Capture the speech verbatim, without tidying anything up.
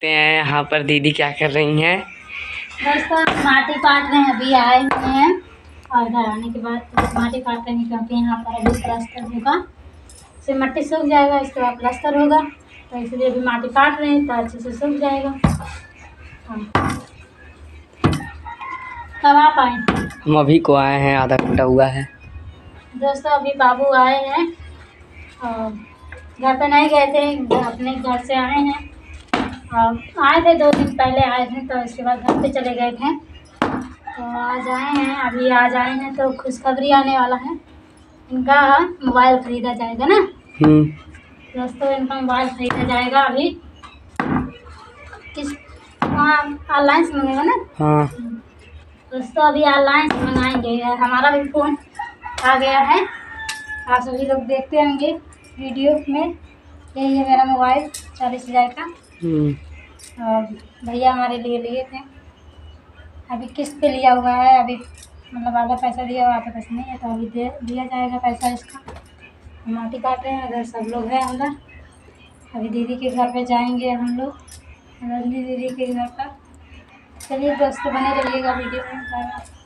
देखते हैं यहाँ पर दीदी क्या कर रही हैं। दोस्तों माटी काट रहे हैं, अभी आए हुए हैं और घर आने के बाद माटी काट रहे हैं क्योंकि यहाँ पर अभी प्लास्टर होगा। इससे मिट्टी सूख जाएगा, इसके बाद प्लास्टर होगा, तो इसलिए अभी माटी काट रहे हैं तो अच्छे से सूख जाएगा। कब आप आए? हम अभी को आए हैं, आधा घंटा हुआ है। दोस्तों अभी बाबू आए हैं और घर पे नहीं गए थे, अपने घर से आए हैं और आए थे दो दिन पहले आए थे, तो इसके बाद घर पे चले गए थे। तो आज आए हैं, अभी आज आए हैं तो खुशखबरी आने वाला है। इनका मोबाइल खरीदा जाएगा ना दोस्तों, इनका मोबाइल खरीदा जाएगा। अभी किस वहाँ ऑनलाइन से मंगेगा ना? हाँ दोस्तों अभी ऑनलाइन से मंगाएंगे। हमारा भी फ़ोन आ गया है, आप सभी लोग देखते होंगे वीडियो में। यही है मेरा मोबाइल चालीस हज़ार का, और भैया हमारे लिए लिए थे। अभी किस्त पे लिया हुआ है, अभी मतलब आधा पैसा दिया हुआ, आधा पैसा नहीं है, तो अभी दे दिया जाएगा पैसा इसका। माटी काट रहे हैं, अगर सब लोग हैं अंदर। अभी दीदी के घर पे जाएंगे हम लोग, रजनी दीदी के घर पर। चलिए दोस्तों बने रहिएगा वीडियो में।